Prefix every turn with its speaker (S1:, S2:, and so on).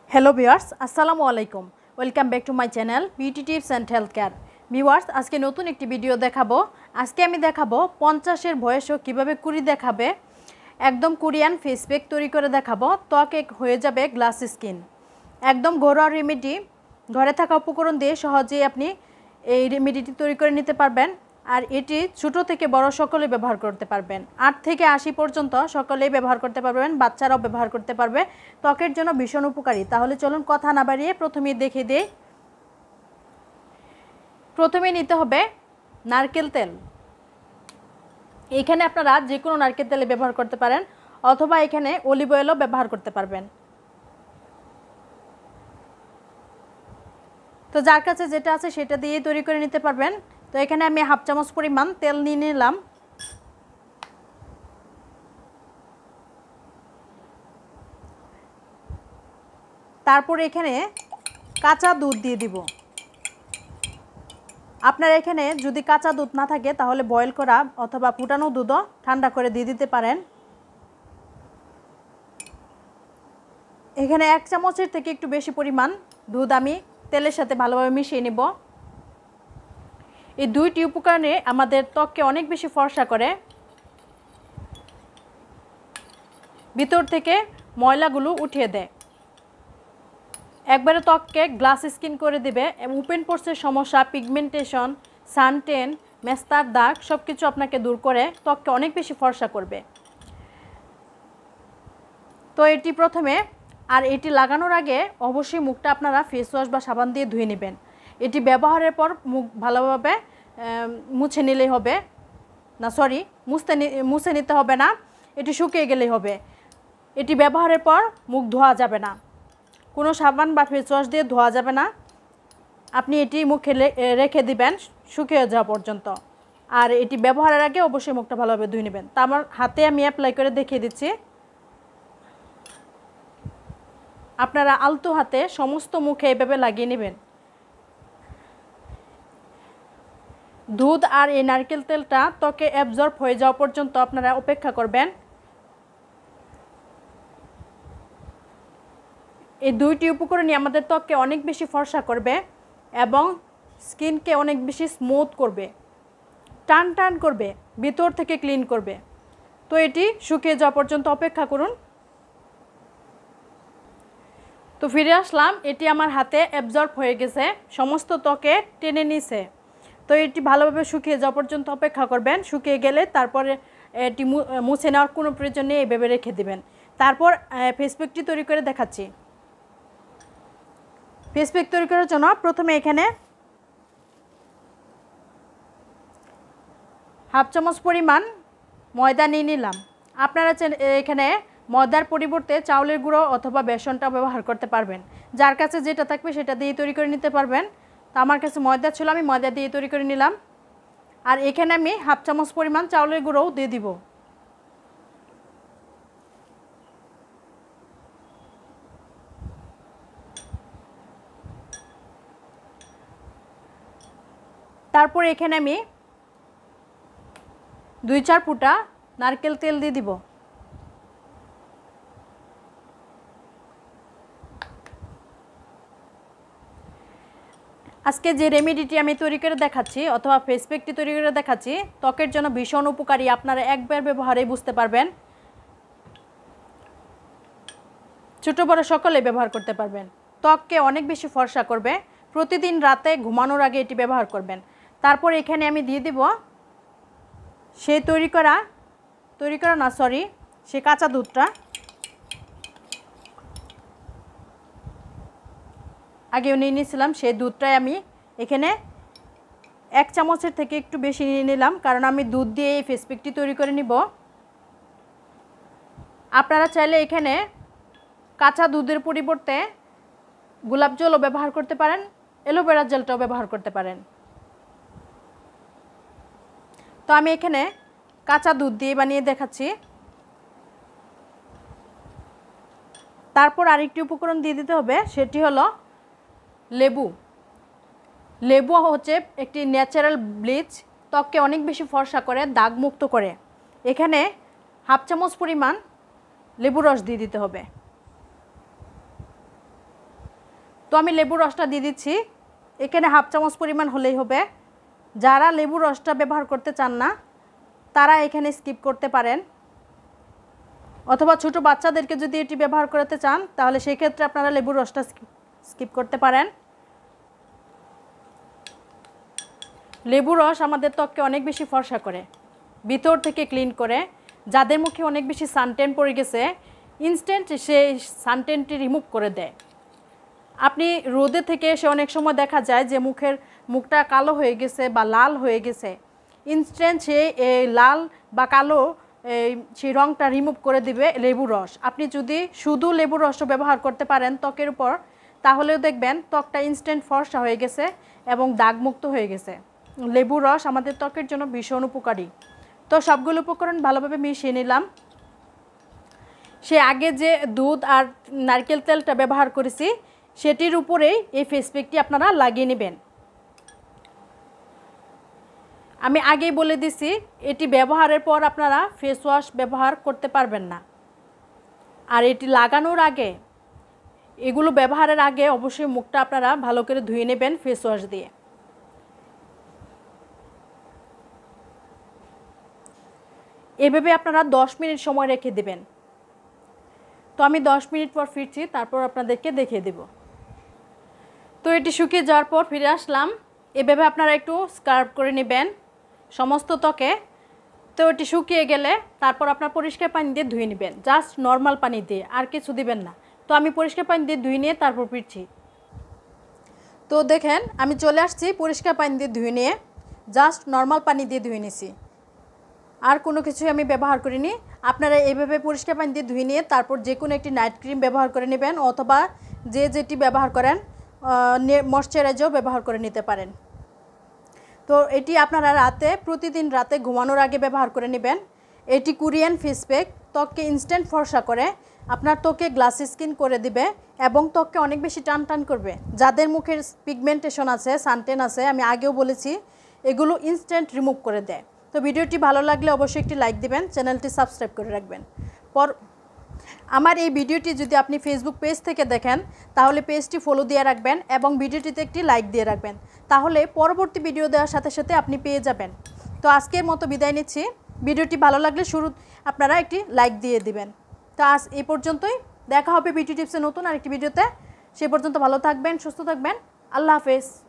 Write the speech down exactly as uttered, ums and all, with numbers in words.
S1: Hello viewers আসসালামু আলাইকুম welcome back to my channel beauty tips and health care. Viewers আজকে নতুন একটি ভিডিও দেখাবো। আজকে আমি দেখাবো পঞ্চাশের বয়সেও কিভাবে কুড়ি দেখাবে, একদম কোরিয়ান ফেস প্যাক তৈরি করে দেখাবো। ত্বক হয়ে যাবে গ্লাস স্কিন। একদম ঘরোয়া রেমেডি, ঘরে থাকা উপকরণ দিয়ে সহজেই আপনি এই রেমেডিটি তৈরি করে নিতে পারবেন। আর এটি ছোটো থেকে বড় সকলে ব্যবহার করতে পারবেন। আট থেকে আশি পর্যন্ত সকলেই ব্যবহার করতে পারবেন, বাচ্চারাও ব্যবহার করতে পারবে। ত্বকের জন্য ভীষণ উপকারী। তাহলে চলুন কথা না বাড়িয়ে প্রথমেই দেখে দিই। প্রথমে নিতে হবে নারকেল তেল। এখানে আপনারা যে কোনো নারকেল তেলে ব্যবহার করতে পারেন, অথবা এখানে অলিভ অয়েলও ব্যবহার করতে পারবেন। তো যার কাছে যেটা আছে সেটা দিয়ে তৈরি করে নিতে পারবেন। তো এখানে আমি হাফ চামচ পরিমাণ তেল নিয়ে নিলাম। তারপর এখানে কাঁচা দুধ দিয়ে দিব। আপনার এখানে যদি কাঁচা দুধ না থাকে তাহলে বয়েল করা অথবা ফুটানো দুধও ঠান্ডা করে দিয়ে দিতে পারেন। এখানে এক চামচের থেকে একটু বেশি পরিমাণ দুধ আমি তেলের সাথে ভালোভাবে মিশিয়ে নেব। এই দুইটি উপকরণে আমাদের ত্বককে অনেক বেশি ফর্সা করে, ভিতর থেকে ময়লাগুলো উঠিয়ে দেয়, একবারে ত্বককে গ্লাস স্কিন করে দেবে। ওপেন পোর্সের সমস্যা, পিগমেন্টেশন, সানটেন, মেস্তার দাগ সব কিছু আপনাকে দূর করে ত্বককে অনেক বেশি ফর্সা করবে। তো এটি প্রথমে, আর এটি লাগানোর আগে অবশ্যই মুখটা আপনারা ফেস ওয়াশ বা সাবান দিয়ে ধুয়ে নেবেন। এটি ব্যবহারের পর মুখ ভালোভাবে মুছে নিলেই হবে, না সরি মুছতে মুছে নিতে হবে না, এটি শুকিয়ে গেলেই হবে। এটি ব্যবহারের পর মুখ ধোয়া যাবে না, কোনো সাবান বা ফেস ওয়াশ দিয়ে ধোয়া যাবে না। আপনি এটি মুখে রেখে দিবেন শুকিয়ে যাওয়া পর্যন্ত। আর এটি ব্যবহারের আগে অবশ্যই মুখটা ভালোভাবে ধুয়ে নেবেন। তা আমার হাতে আমি অ্যাপ্লাই করে দেখিয়ে দিচ্ছি। আপনারা আলতো হাতে সমস্ত মুখে এভাবে লাগিয়ে নেবেন। দুধ আর এই নারকেল তেলটা ত্বকে অ্যাবজর্ব হয়ে যাওয়া পর্যন্ত আপনারা অপেক্ষা করবেন। এই দুইটি উপকরণই আমাদের ত্বককে অনেক বেশি ফর্সা করবে এবং স্কিনকে অনেক বেশি স্মুথ করবে, টান টান করবে, ভিতর থেকে ক্লিন করবে। তো এটি শুকিয়ে যাওয়া পর্যন্ত অপেক্ষা করুন। তো ফিরে আসলাম, এটি আমার হাতে অ্যাবজর্ব হয়ে গেছে, সমস্ত ত্বকে টেনে নিছে। তো এটি ভালোভাবে শুকিয়ে যাওয়া পর্যন্ত অপেক্ষা করবেন। শুকিয়ে গেলে তারপরে এটি মুছে নেওয়ার কোনো প্রয়োজন নেই, এইভাবে রেখে দেবেন। তারপর ফেস প্যাকটি তৈরি করে দেখাচ্ছি। ফেস প্যাক তৈরি করার জন্য প্রথমে এখানে হাফ চামচ পরিমাণ ময়দা নিয়ে নিলাম। আপনারা এখানে ময়দার পরিবর্তে চাউলের গুঁড়ো অথবা বেসনটা ব্যবহার করতে পারবেন। যার কাছে যেটা থাকবে সেটা দিয়ে তৈরি করে নিতে পারবেন। তো আমার কাছে ময়দা ছিল, আমি ময়দা দিয়ে তৈরি করে নিলাম। আর এখানে আমি হাফ চামচ পরিমাণ চাউলের গুঁড়োও দিয়ে দিব। তারপর এখানে আমি দুই চার ফুটা নারকেল তেল দিয়ে দিব। আজকে যে রেমেডিটি আমি তৈরি করে দেখাচ্ছি অথবা ফেস প্যাকটি তৈরি করে দেখাচ্ছি ত্বকের জন্য ভীষণ উপকারী। আপনারা একবার ব্যবহারেই বুঝতে পারবেন। ছোটো বড় সকলে ব্যবহার করতে পারবেন। ত্বককে অনেক বেশি ফর্সা করবে। প্রতিদিন রাতে ঘুমানোর আগে এটি ব্যবহার করবেন। তারপর এখানে আমি দিয়ে দিব সেই তৈরি করা তৈরি করা না সরি সে কাঁচা দুধটা। আগেও নিয়ে নিয়েছিলাম, সেই দুধটাই আমি এখানে এক চামচের থেকে একটু বেশি নিয়ে নিলাম, কারণ আমি দুধ দিয়ে এই ফেস প্যাকটি তৈরি করে নিব। আপনারা চাইলে এখানে কাঁচা দুধের পরিবর্তে গোলাপ জলও ব্যবহার করতে পারেন, অ্যালোভেরা জেলটাও ব্যবহার করতে পারেন। তো আমি এখানে কাঁচা দুধ দিয়ে বানিয়ে দেখাচ্ছি। তারপর আরেকটি উপকরণ দিয়ে দিতে হবে, সেটি হলো লেবু। লেবু হচ্ছে একটি ন্যাচারাল ব্লিচ, ত্বককে অনেক বেশি ফর্সা করে, দাগ মুক্ত করে। এখানে হাফ চামচ পরিমাণ লেবু রস দিয়ে দিতে হবে। তো আমি লেবুর রসটা দিয়ে দিচ্ছি, এখানে হাফ চামচ পরিমাণ হলেই হবে। যারা লেবুর রসটা ব্যবহার করতে চান না তারা এখানে স্কিপ করতে পারেন, অথবা ছোট বাচ্চাদেরকে যদি এটি ব্যবহার করতে চান তাহলে সেই ক্ষেত্রে আপনারা লেবুর রসটা স্কিপ করতে পারেন। লেবুর রস আমাদের ত্বককে অনেক বেশি ফর্সা করে, ভিতর থেকে ক্লিন করে। যাদের মুখে অনেক বেশি সানটেন পড়ে গেছে ইনস্ট্যান্ট সেই সানটেনটি রিমুভ করে দেয়। আপনি রোদে থেকে এসে অনেক সময় দেখা যায় যে মুখের মুখটা কালো হয়ে গেছে বা লাল হয়ে গেছে, ইনস্ট্যান্ট সে এই লাল বা কালো এই সেই রঙটা রিমুভ করে দিবে লেবুর রস। আপনি যদি শুধু লেবুর রসও ব্যবহার করতে পারেন ত্বকের উপর, তাহলেও দেখবেন ত্বকটা ইনস্ট্যান্ট ফর্সা হয়ে গেছে এবং দাগমুক্ত হয়ে গেছে। লেবুর রস আমাদের ত্বকের জন্য ভীষণ উপকারী। তো সবগুলো উপকরণ ভালোভাবে মিশিয়ে নিলাম। সে আগে যে দুধ আর নারকেল তেলটা ব্যবহার করেছি সেটির উপরেই এই ফেস প্যাকটি আপনারা লাগিয়ে নেবেন। আমি আগেই বলে দিছি এটি ব্যবহারের পর আপনারা ফেস ওয়াশ ব্যবহার করতে পারবেন না। আর এটি লাগানোর আগে, এগুলো ব্যবহারের আগে অবশ্যই মুখটা আপনারা ভালো করে ধুয়ে নেবেন ফেস ওয়াশ দিয়ে। এভাবে আপনারা দশ মিনিট সময় রেখে দেবেন। তো আমি দশ মিনিট পর ফিরছি, তারপর আপনাদেরকে দেখিয়ে দেব। তো এটি শুকিয়ে যাওয়ার পর ফিরে আসলাম। এভাবে আপনারা একটু স্ক্রাব করে নেবেন সমস্ত ত্বকে। তো এটি শুকিয়ে গেলে তারপর আপনার পরিষ্কার পানি দিয়ে ধুয়ে নেবেন, জাস্ট নর্মাল পানি দিয়ে, আর কিছু দিবেন না। তো আমি পরিষ্কার পানি দিয়ে ধুয়ে নিয়ে তারপর ফিরছি। তো দেখেন আমি চলে আসছি পরিষ্কার পানি দিয়ে ধুয়ে নিয়ে, জাস্ট নর্মাল পানি দিয়ে ধুয়ে নিছি, আর কোনো কিছুই আমি ব্যবহার করিনি। আপনারা এইভাবে পরিষ্কার পানি দিয়ে ধুয়ে নিয়ে তারপর যে কোনো একটি নাইট ক্রিম ব্যবহার করে নেবেন, অথবা যে যেটি ব্যবহার করেন ময়শ্চারাইজারও ব্যবহার করে নিতে পারেন। তো এটি আপনারা রাতে প্রতিদিন রাতে ঘুমানোর আগে ব্যবহার করে নেবেন। এটি কোরিয়ান ফেস প্যাক, ত্বককে ইনস্ট্যান্ট ফর্সা করে, আপনার ত্বকে গ্লাসি স্কিন করে দিবে এবং ত্বককে অনেক বেশি টান টান করবে। যাদের মুখের পিগমেন্টেশন আছে, সানটেন আছে, আমি আগেও বলেছি, এগুলো ইনস্ট্যান্ট রিমুভ করে দেয়। তো ভিডিওটি ভালো লাগলে অবশ্যই একটি লাইক দিবেন, চ্যানেলটি সাবস্ক্রাইব করে রাখবেন। পর আমার এই ভিডিওটি যদি আপনি ফেসবুক পেজ থেকে দেখেন তাহলে পেজটি ফলো দিয়ে রাখবেন এবং ভিডিওটিতে একটি লাইক দিয়ে রাখবেন, তাহলে পরবর্তী ভিডিও দেওয়ার সাথে সাথে আপনি পেয়ে যাবেন। তো আজকের মতো বিদায় নিচ্ছি। ভিডিওটি ভালো লাগলে শুরু আপনারা একটি লাইক দিয়ে দিবেন। তো আজ এই পর্যন্তই, দেখা হবে বিউটি টিপসে নতুন আরেকটি ভিডিওতে। সে পর্যন্ত ভালো থাকবেন, সুস্থ থাকবেন। আল্লাহ হাফেজ।